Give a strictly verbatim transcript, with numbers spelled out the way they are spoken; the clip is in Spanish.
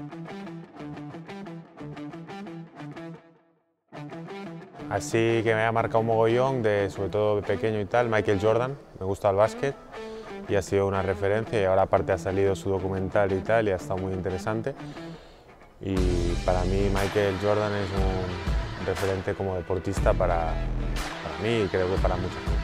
Así que me ha marcado un mogollón, de, sobre todo de pequeño y tal, Michael Jordan, me gusta el básquet y ha sido una referencia, y ahora aparte ha salido su documental y tal y ha estado muy interesante. Y para mí Michael Jordan es un referente como deportista para, para mí y creo que para mucha gente.